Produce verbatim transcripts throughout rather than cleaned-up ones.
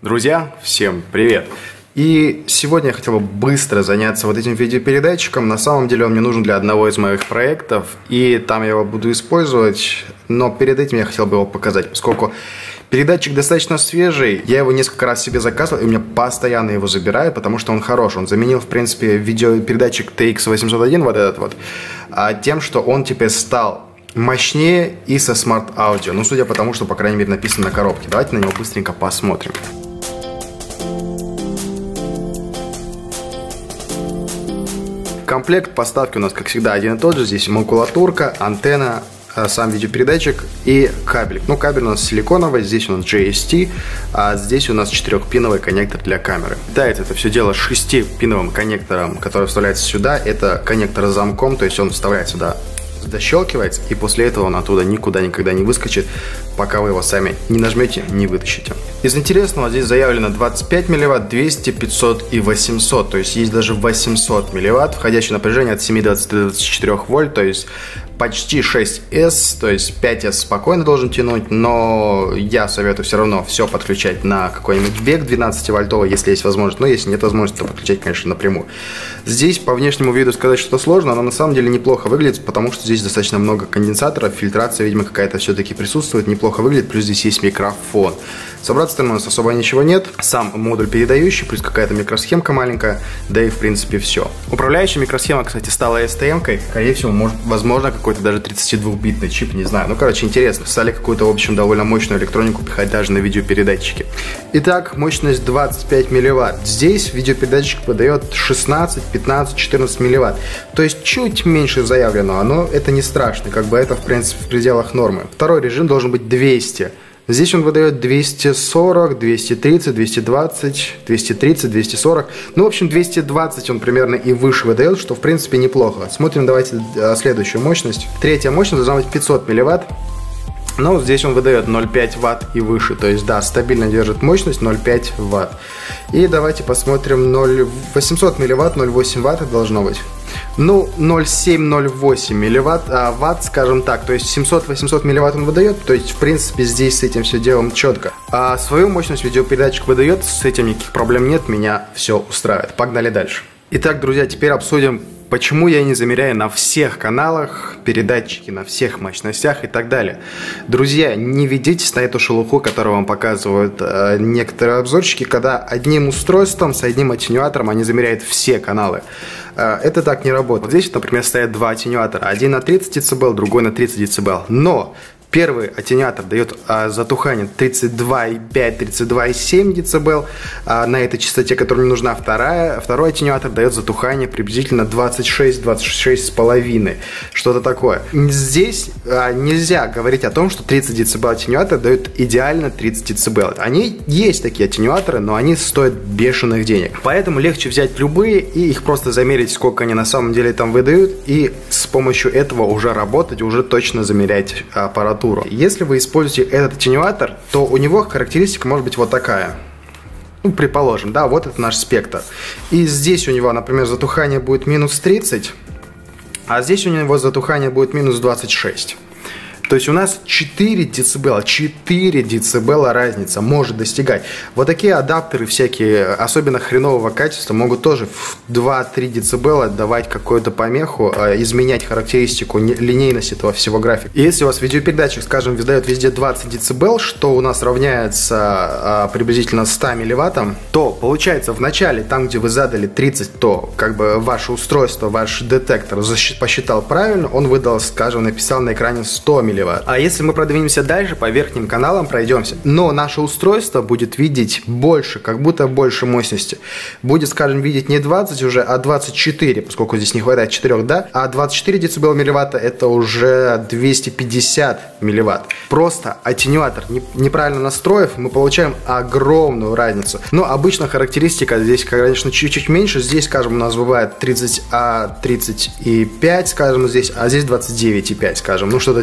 Друзья, всем привет! И сегодня я хотел бы быстро заняться вот этим видеопередатчиком. На самом деле он мне нужен для одного из моих проектов, и там я его буду использовать. Но перед этим я хотел бы его показать, поскольку передатчик достаточно свежий. Я его несколько раз себе заказывал, и у меня постоянно его забираю, потому что он хороший. Он заменил, в принципе, видеопередатчик ти икс восемьсот один, вот этот вот, а тем, что он теперь стал мощнее и со смарт-аудио. Ну, судя по тому, что, по крайней мере, написано на коробке. Давайте на него быстренько посмотрим. Комплект поставки у нас, как всегда, один и тот же. Здесь макулатурка, антенна, сам видеопередатчик и кабель. Ну, кабель у нас силиконовый, здесь у нас джей эс ти, а здесь у нас четырехпиновый коннектор для камеры. Питается это все дело шестипиновым коннектором, который вставляется сюда. Это коннектор с замком, то есть он вставляет сюда, защелкивается, и после этого он оттуда никуда никогда не выскочит, пока вы его сами не нажмете, не вытащите. Из интересного здесь заявлено двадцать пять милливатт, двести, пятьсот и восемьсот, то есть есть даже восемьсот милливатт, входящее напряжение от семи до двадцати четырёх вольт, то есть почти шесть эс, то есть пять эс спокойно должен тянуть, но я советую все равно все подключать на какой-нибудь бег двенадцативольтовый, если есть возможность, но если нет возможности, то подключать, конечно, напрямую. Здесь по внешнему виду сказать, что сложно, но на самом деле неплохо выглядит, потому что здесь достаточно много конденсаторов, фильтрация, видимо, какая-то все-таки присутствует, неплохо выглядит, плюс здесь есть микрофон. С обратной стороны у нас особо ничего нет, сам модуль передающий, плюс какая-то микросхемка маленькая, да и в принципе все. Управляющая микросхема, кстати, стала эс ти эм-кой, скорее всего, может, возможно, какой-то даже тридцатидвухбитный чип, не знаю. Ну, короче, интересно. Стали какую-то, в общем, довольно мощную электронику пихать даже на видеопередатчики. Итак, мощность двадцать пять милливатт. Здесь видеопередатчик выдает шестнадцать, пятнадцать, четырнадцать милливатт. То есть чуть меньше заявленного, но это не страшно. Как бы это, в принципе, в пределах нормы. Второй режим должен быть двести. Здесь он выдает двести сорок, двести тридцать, двести двадцать, двести тридцать, двести сорок. Ну, в общем, двести двадцать он примерно и выше выдает, что, в принципе, неплохо. Смотрим, давайте следующую мощность. Третья мощность должна быть пятьсот милливатт. Но здесь он выдает ноль целых пять ватт и выше. То есть, да, стабильно держит мощность ноль целых пять ватт. И давайте посмотрим восемьсот милливатт, ноль целых восемь ватт должно быть. Ну, ноль целых семь - ноль целых восемь милливатт, а ватт, скажем так, то есть семьсот-восемьсот милливатт он выдает, то есть, в принципе, здесь с этим все делом четко. А свою мощность видеопередатчик выдает, с этим никаких проблем нет, меня все устраивает. Погнали дальше. Итак, друзья, теперь обсудим, почему я не замеряю на всех каналах передатчики, на всех мощностях и так далее. Друзья, не ведитесь на эту шелуху, которую вам показывают э, некоторые обзорщики, когда одним устройством с одним аттенюатором они замеряют все каналы. Э, это так не работает. Вот здесь, например, стоят два аттенюатора. Один на тридцать децибел, другой на тридцать децибел. Но первый аттенюатор дает а, затухание тридцать два и пять - тридцать два и семь децибел а, на этой частоте, которая мне нужна. Вторая, второй аттенюатор дает затухание приблизительно двадцать шесть - двадцать шесть с половиной, что-то такое. Здесь а, нельзя говорить о том, что тридцать децибел аттенюатор дает идеально тридцать децибел. Они есть такие аттенюаторы, но они стоят бешеных денег. Поэтому легче взять любые и их просто замерить, сколько они на самом деле там выдают, и с помощью этого уже работать, уже точно замерять аппаратуру. Если вы используете этот аттенюатор, то у него характеристика может быть вот такая. Ну, предположим, да, вот это наш спектр. И здесь у него, например, затухание будет минус тридцать, а здесь у него затухание будет минус двадцать шесть. То есть у нас четыре децибела, четыре децибела разница может достигать. Вот такие адаптеры всякие, особенно хренового качества, могут тоже в два-три децибела давать какую-то помеху, изменять характеристику линейности этого всего графика. И если у вас видеопередатчик, скажем, выдает везде двадцать децибел, что у нас равняется а, приблизительно ста милливаттам, то получается в начале, там где вы задали тридцать, то как бы ваше устройство, ваш детектор посчитал правильно, он выдал, скажем, написал на экране сто милливатт. А если мы продвинемся дальше, по верхним каналам пройдемся, но наше устройство будет видеть больше, как будто больше мощности. Будет, скажем, видеть не двадцать уже, а двадцать четыре, поскольку здесь не хватает четырёх, да? А двадцать четыре децибела милливатта это уже двести пятьдесят милливатт. Просто аттенюатор неправильно настроив, мы получаем огромную разницу. Но обычно характеристика здесь, конечно, чуть-чуть меньше. Здесь, скажем, у нас бывает тридцать, а тридцать и пять, скажем, здесь, а здесь двадцать девять и пять, скажем. Ну, что-то типа такого.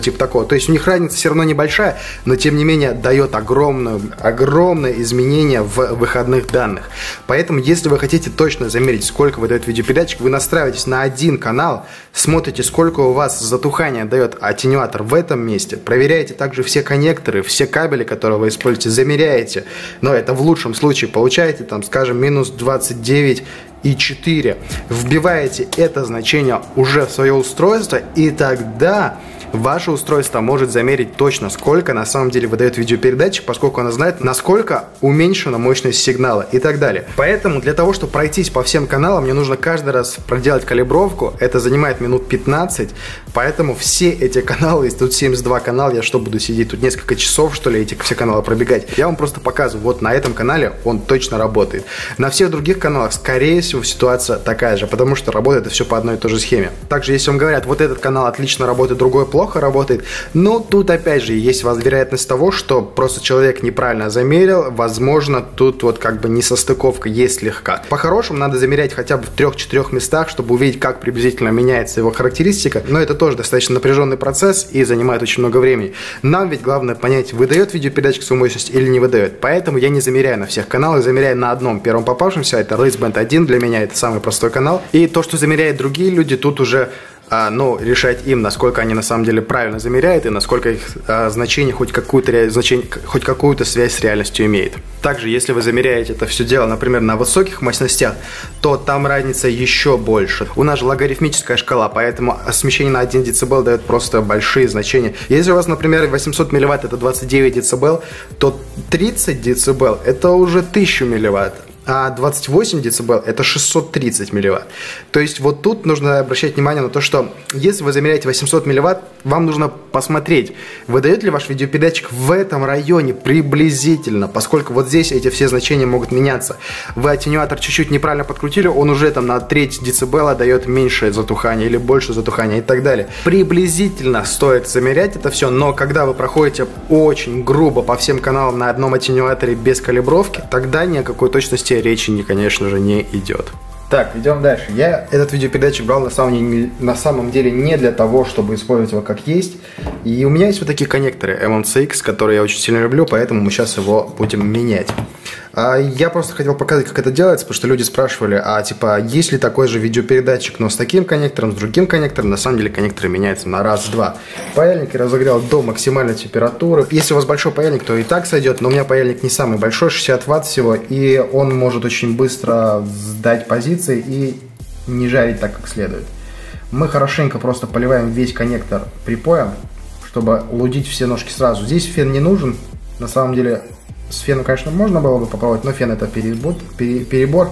То есть у них разница все равно небольшая, но тем не менее дает огромное, огромное изменение в выходных данных. Поэтому, если вы хотите точно замерить, сколько выдает видеопередатчик, вы настраиваетесь на один канал, смотрите, сколько у вас затухания дает аттенюатор в этом месте, проверяете также все коннекторы, все кабели, которые вы используете, замеряете, но это в лучшем случае получаете, там, скажем, минус двадцать девять и четыре. Вбиваете это значение уже в свое устройство, и тогда ваше устройство может замерить точно, сколько на самом деле выдает видеопередатчик, поскольку оно знает, насколько уменьшена мощность сигнала и так далее. Поэтому для того, чтобы пройтись по всем каналам, мне нужно каждый раз проделать калибровку. Это занимает минут пятнадцать, поэтому все эти каналы, если тут семьдесят два канала, я что, буду сидеть тут несколько часов, что ли, эти все каналы пробегать? Я вам просто показываю, вот на этом канале он точно работает. На всех других каналах, скорее всего, ситуация такая же, потому что работает это все по одной и той же схеме. Также, если вам говорят, вот этот канал отлично работает, другой плохо, плохо работает, но тут опять же есть вероятность того, что просто человек неправильно замерил, возможно, тут вот как бы несостыковка есть слегка. По-хорошему надо замерять хотя бы в трех-четырех местах, чтобы увидеть, как приблизительно меняется его характеристика, но это тоже достаточно напряженный процесс и занимает очень много времени. Нам ведь главное понять, выдает видеопередатчик свою мощность или не выдает, поэтому я не замеряю на всех каналах, замеряю на одном первом попавшемся, это RaceBand один, для меня это самый простой канал, и то, что замеряют другие люди, тут уже А, ну, решать им, насколько они на самом деле правильно замеряют и насколько их а, значение хоть какую-то значение, хоть какую-то связь с реальностью имеет. Также, если вы замеряете это все дело, например, на высоких мощностях, то там разница еще больше. У нас же логарифмическая шкала, поэтому смещение на один децибел дает просто большие значения. Если у вас, например, восемьсот милливатт это двадцать девять децибел, то тридцать децибел это уже тысяча милливатт. А двадцать восемь децибел это шестьсот тридцать милливатт. То есть вот тут нужно обращать внимание на то, что если вы замеряете восемьсот милливатт, вам нужно посмотреть, выдает ли ваш видеопередатчик в этом районе приблизительно, поскольку вот здесь эти все значения могут меняться. Вы аттенюатор чуть-чуть неправильно подкрутили, он уже там на треть децибела дает меньшее затухание или больше затухания и так далее. Приблизительно стоит замерять это все, но когда вы проходите очень грубо по всем каналам на одном аттенюаторе без калибровки, тогда ни о какой точности речи, конечно же, не идет. Так, идем дальше. Я этот видеопередатчик брал на самом, на самом деле не для того, чтобы использовать его как есть. И у меня есть вот такие коннекторы эм эн си икс, которые я очень сильно люблю, поэтому мы сейчас его будем менять. А я просто хотел показать, как это делается, потому что люди спрашивали, а типа, есть ли такой же видеопередатчик, но с таким коннектором, с другим коннектором. На самом деле коннекторы меняются на раз-два. Паяльник я разогрел до максимальной температуры. Если у вас большой паяльник, то и так сойдет, но у меня паяльник не самый большой, шестьдесят ватт всего, и он может очень быстро сдать позиции и не жарить так, как следует. Мы хорошенько просто поливаем весь коннектор припоем, чтобы лудить все ножки сразу. Здесь фен не нужен, на самом деле. С феном, конечно, можно было бы попробовать, но фен это перебор, перебор.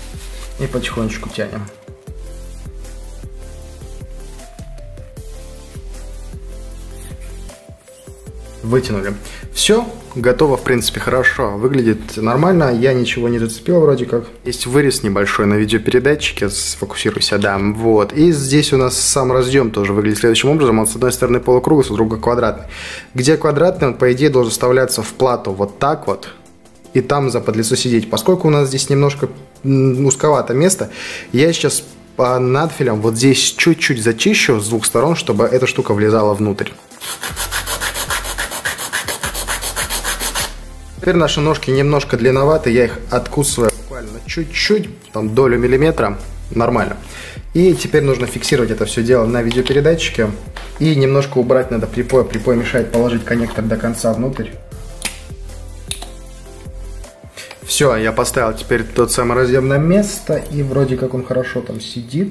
И потихонечку тянем. Вытянули. Все, готово, в принципе, хорошо. Выглядит нормально, я ничего не зацепил вроде как. Есть вырез небольшой на видеопередатчике, сфокусируйся, да, вот. И здесь у нас сам разъем тоже выглядит следующим образом. Он с одной стороны полукруглый, с другой квадратный. Где квадратный, он, по идее, должен вставляться в плату вот так вот. И там за подлицо сидеть. Поскольку у нас здесь немножко узковато место, я сейчас по надфилям вот здесь чуть-чуть зачищу с двух сторон, чтобы эта штука влезала внутрь. Теперь наши ножки немножко длинноваты, я их откусываю буквально чуть-чуть, там долю миллиметра, нормально. И теперь нужно фиксировать это все дело на видеопередатчике. И немножко убрать надо припой, припой мешает положить коннектор до конца внутрь. Все, я поставил теперь тот самый разъем на место, и вроде как он хорошо там сидит.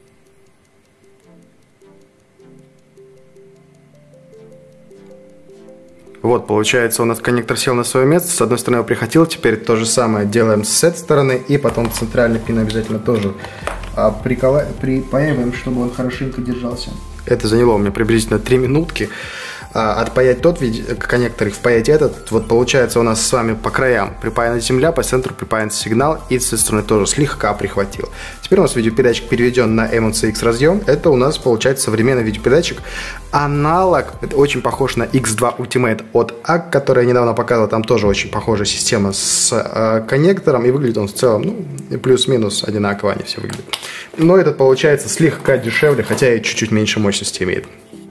Вот, получается, у нас коннектор сел на свое место, с одной стороны его прихватил, теперь то же самое делаем с этой стороны, и потом центральный пин обязательно тоже а, прикола... припаиваем, чтобы он хорошенько держался. Это заняло у меня приблизительно три минутки. А, отпаять тот коннектор и впаять этот, вот получается у нас с вами по краям припаяна земля, по центру припаян сигнал, и с этой стороны тоже слегка прихватил. Теперь у нас видеопередатчик переведен на эм эн си икс разъем. Это у нас получается современный видеопередатчик. Аналог, это очень похож на икс два Ultimate от ак, который я недавно показывал. Там тоже очень похожая система с э, коннектором, и выглядит он в целом, ну, плюс-минус одинаково они все выглядят. Но этот получается слегка дешевле, хотя и чуть-чуть меньше мощности имеет. В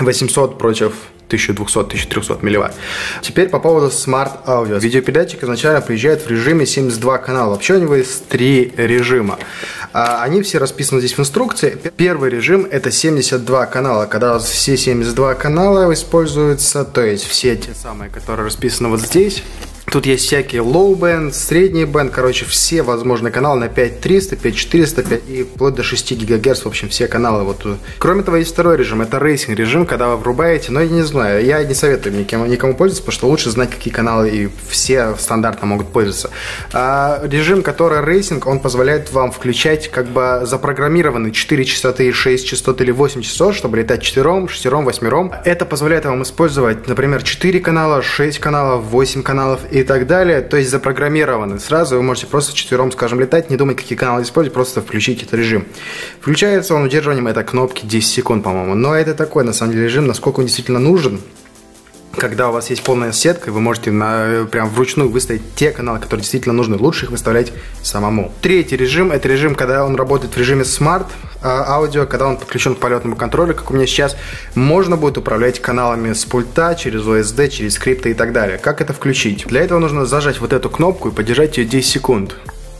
восемьсот против тысяча двухсот — тысяча трехсот милливатт. Теперь по поводу Smart Audio. Видеопередатчик изначально приезжает в режиме семьдесят два канала. Вообще у него есть три режима. Они все расписаны здесь в инструкции. Первый режим — это семьдесят два канала. Когда все семьдесят два канала используются, то есть все те самые, которые расписаны вот здесь. Тут есть всякие low band, средний band, короче, все возможные каналы на пять триста, пять четыреста, пять и вплоть до шести гигагерц, в общем, все каналы. Вот. Кроме того, есть второй режим, это рейсинг режим, когда вы врубаете, но я не знаю, я не советую никому, никому пользоваться, потому что лучше знать, какие каналы и все стандартно могут пользоваться. А режим, который рейсинг, он позволяет вам включать как бы запрограммированные четыре частоты, шесть частот или восемь частот, чтобы летать четвером, шестером, восьмером. Это позволяет вам использовать, например, четыре канала, шесть каналов, восемь каналов и так далее, то есть запрограммированы. Сразу вы можете просто четвером, скажем, летать, не думать, какие каналы использовать, просто включить этот режим. Включается он удерживанием этой кнопки десять секунд, по-моему. Но это такой, на самом деле, режим, насколько он действительно нужен. Когда у вас есть полная сетка, вы можете на, прям вручную выставить те каналы, которые действительно нужны. Лучше их выставлять самому. Третий режим, это режим, когда он работает в режиме Smart Audio, когда он подключен к полетному контролю, как у меня сейчас. Можно будет управлять каналами с пульта, через о эс ди, через скрипты и так далее. Как это включить? Для этого нужно зажать вот эту кнопку и подержать ее десять секунд.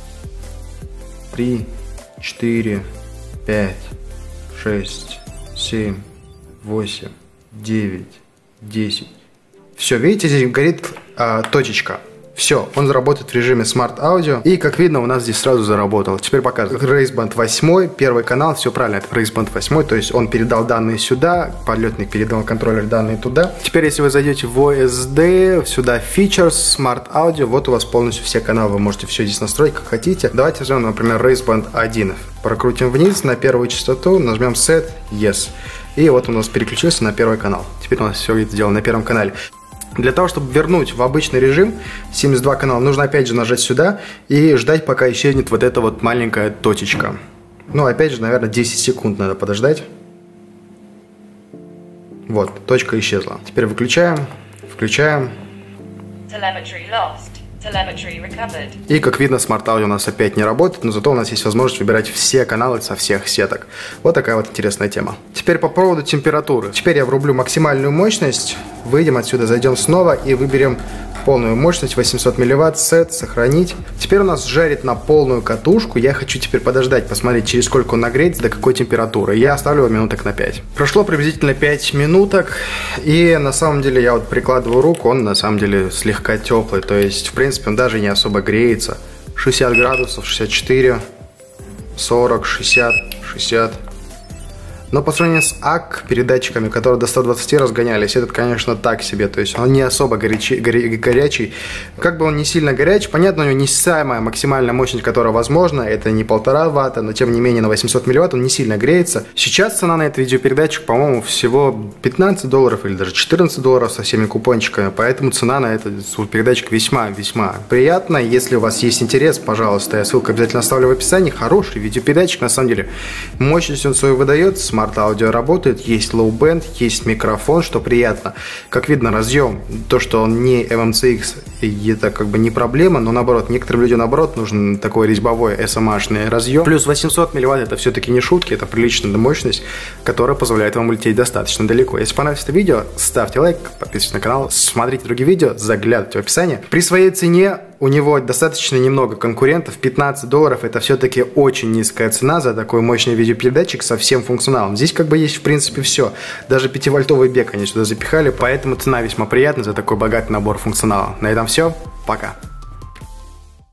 три, четыре, пять, шесть, семь, восемь, девять, десять. Все, видите, здесь горит а, точечка. Все, он заработает в режиме Smart Audio. И, как видно, у нас здесь сразу заработал. Теперь показываю. Рейсбанд восемь, первый канал, все правильно, это Рейсбанд восемь. То есть он передал данные сюда, полетник передал контроллер данные туда. Теперь, если вы зайдете в о эс ди, сюда Features, Smart Audio, вот у вас полностью все каналы. Вы можете все здесь настроить, как хотите. Давайте возьмем, например, Рейсбанд один. Прокрутим вниз на первую частоту, нажмем Set, Yes. И вот он у нас переключился на первый канал. Теперь у нас все это сделано на первом канале. Для того, чтобы вернуть в обычный режим семьдесят два канала, нужно опять же нажать сюда и ждать, пока исчезнет вот эта вот маленькая точечка. Ну, опять же, наверное, десять секунд надо подождать. Вот, точка исчезла. Теперь выключаем, включаем. И, как видно, Smart Audio у нас опять не работает, но зато у нас есть возможность выбирать все каналы со всех сеток. Вот такая вот интересная тема. Теперь по поводу температуры. Теперь я врублю максимальную мощность. Выйдем отсюда, зайдем снова и выберем полную мощность, восемьсот милливатт, сет, сохранить. Теперь у нас жарит на полную катушку. Я хочу теперь подождать, посмотреть, через сколько он нагреется, до какой температуры. Я оставлю его минуток на пять. Прошло приблизительно пять минуток. И на самом деле я вот прикладываю руку, он на самом деле слегка теплый. То есть, в принципе, он даже не особо греется. шестьдесят градусов, шестьдесят четыре, сорок, шестьдесят, шестьдесят. Но по сравнению с эй си передатчиками, которые до ста двадцати разгонялись, этот, конечно, так себе. То есть он не особо горячий, горя, горячий. Как бы он не сильно горячий, понятно, у него не самая максимальная мощность, которая возможна. Это не полтора ватта, но тем не менее на восемьсот милливатт он не сильно греется. Сейчас цена на этот видеопередатчик, по-моему, всего пятнадцать долларов или даже четырнадцать долларов со всеми купончиками. Поэтому цена на этот передатчик весьма-весьма приятная. Если у вас есть интерес, пожалуйста, я ссылку обязательно оставлю в описании. Хороший видеопередатчик, на самом деле. Мощность он свою выдает. Smart Audio работает, есть low band, есть микрофон, что приятно. Как видно, разъем, то, что он не эм эм си экс, это как бы не проблема, но наоборот, некоторым людям наоборот нужен такой резьбовой эс эм эй-шный разъем. Плюс восемьсот милливатт это все-таки не шутки, это приличная мощность, которая позволяет вам улететь достаточно далеко. Если понравилось это видео, ставьте лайк, подписывайтесь на канал, смотрите другие видео, заглядывайте в описание. При своей цене у него достаточно немного конкурентов, пятнадцать долларов это все-таки очень низкая цена за такой мощный видеопередатчик со всем функционалом. Здесь как бы есть в принципе все, даже пятивольтовый бек они сюда запихали, поэтому цена весьма приятная за такой богатый набор функционала. На этом все, пока.